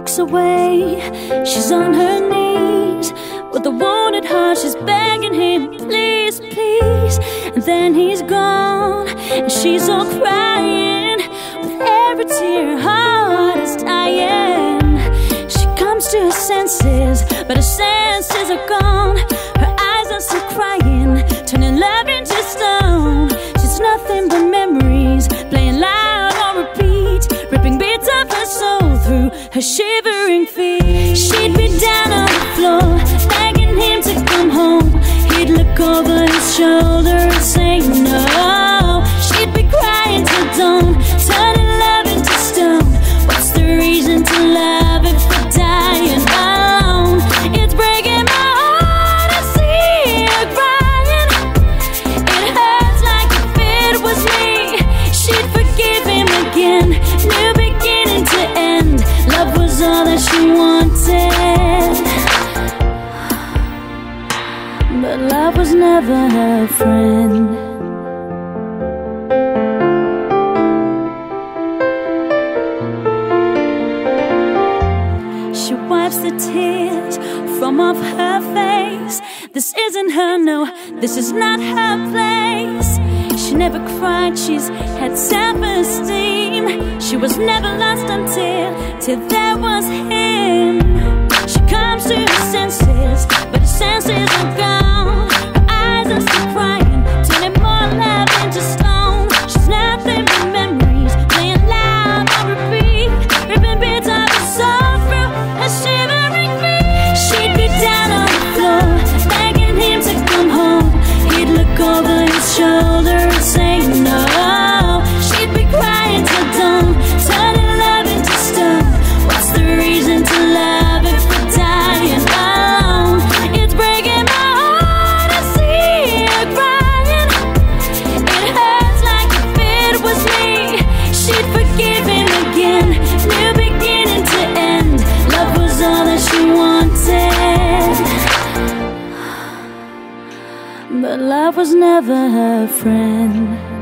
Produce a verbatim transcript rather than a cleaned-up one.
walks away. She's on her knees with a wounded heart. She's begging him, please, please. And then he's gone, and she's all crying. With every tear, her heart is dying. She comes to her senses, but her senses are gone. Her eyes are still crying, turning love into stone. She's nothing but memories, playing loud on repeat, ripping bits of her soul through her shivering feet. She'd be down on the floor, begging him to come home. He'd look over his shoulder and say no. She'd be crying till dawn, turning love into stone. What's the reason to love if we're dying alone? It's breaking my heart to see her crying. It hurts like if it was me. She'd forgive him again, new beginning to end. Love was all that she wanted, but love was never her friend. She wipes the tears from off her face. This isn't her, no, this is not her place. She never cried, she's had self-esteem. She was never lost until, till there was him. She comes to her senses, but her senses are gone. Her eyes are still crying, turning more love into stone. She's nothing but memories, playing loud on repeat, ripping bits of her soul through her shivering feet. She'd be down on the floor, begging him to come home. He'd look over his shoulder and say no. She'd be crying till dawn, turning love into stone. What's the reason to love if we're dying alone? It's breaking my heart to see her crying. It hurts like if it was me. She'd forgive him again, new beginning to end. Love was all that she wanted, but love was never her friend.